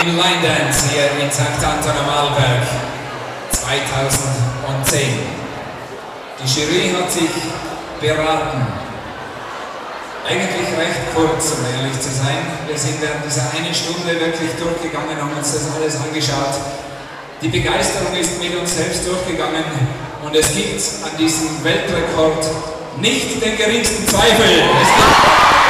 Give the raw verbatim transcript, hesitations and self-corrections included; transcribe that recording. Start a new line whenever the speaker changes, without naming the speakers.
im Linedance hier in Sankt Anton am Arlberg zweitausendzehn. Die Jury hat sich beraten. Eigentlich recht kurz, um ehrlich zu sein. Wir sind während dieser einen Stunde wirklich durchgegangen, haben uns das alles angeschaut. Die Begeisterung ist mit uns selbst durchgegangen und es gibt an diesem Weltrekord nicht den geringsten Zweifel. Es gibt